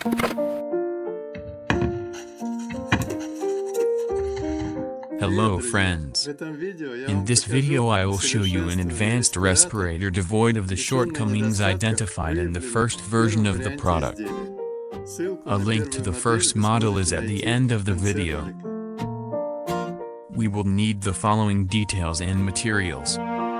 Hello friends. In this video I will show you an advanced respirator devoid of the shortcomings identified in the first version of the product. A link to the first model is at the end of the video. We will need the following details and materials.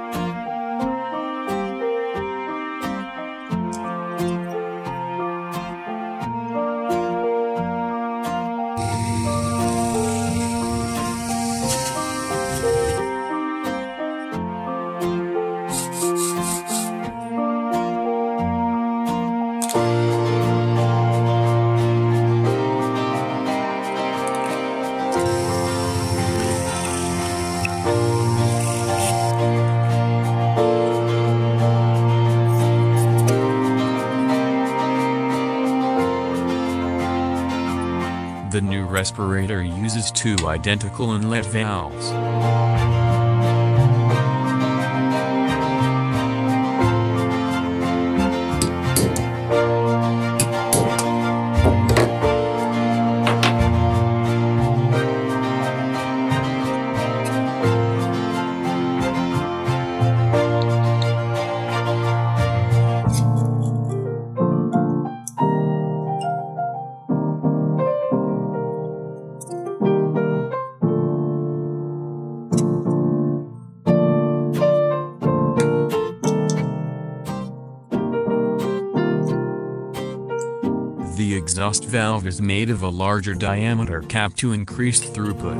The new respirator uses two identical inlet valves. The exhaust valve is made of a larger diameter cap to increase throughput.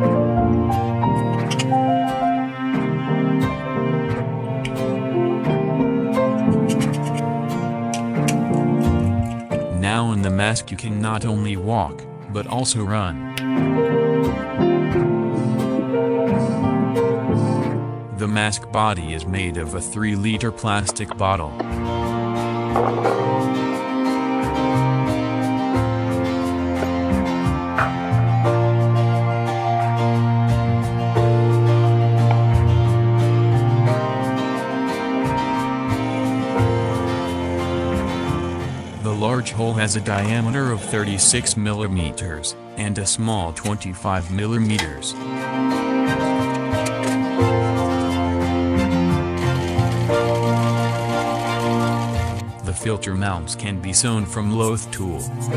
Now in the mask you can not only walk, but also run. The mask body is made of a 3-liter plastic bottle. The large hole has a diameter of 36 mm, and a small 25 mm. The filter mounts can be sewn from Loth tool.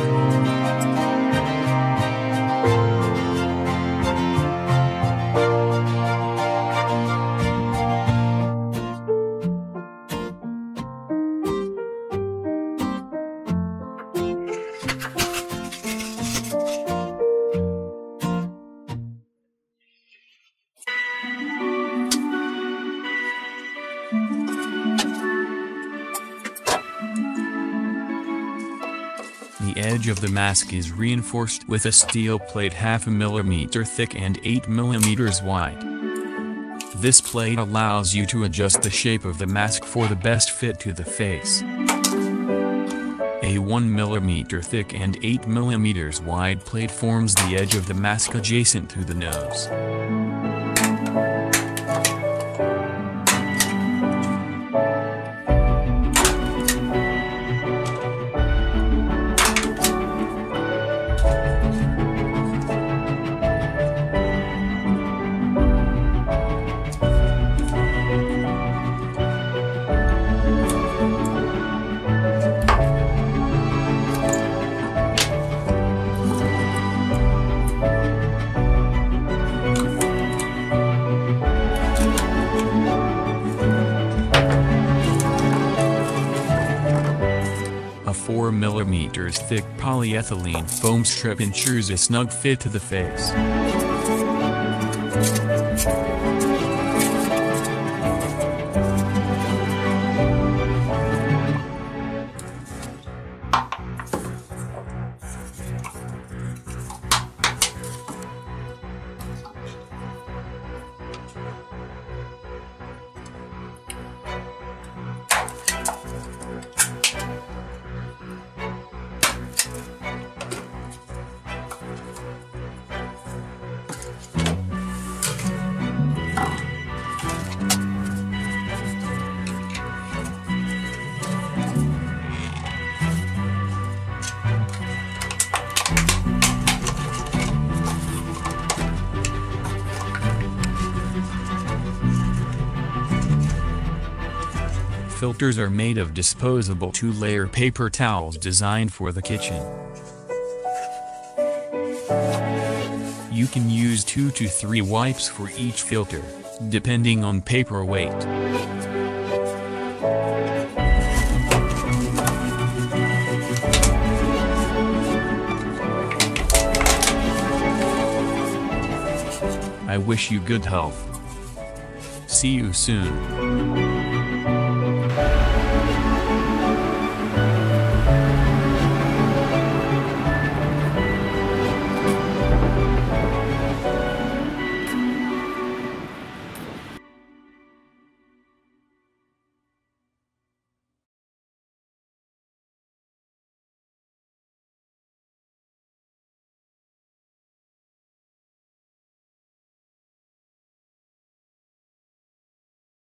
The edge of the mask is reinforced with a steel plate 0.5 mm thick and 8 mm wide. This plate allows you to adjust the shape of the mask for the best fit to the face. A 1 mm thick and 8 mm wide plate forms the edge of the mask adjacent to the nose. A 4 mm thick polyethylene foam strip ensures a snug fit to the face. filters are made of disposable 2-layer paper towels designed for the kitchen. You can use 2 to 3 wipes for each filter, depending on paper weight. I wish you good health. See you soon.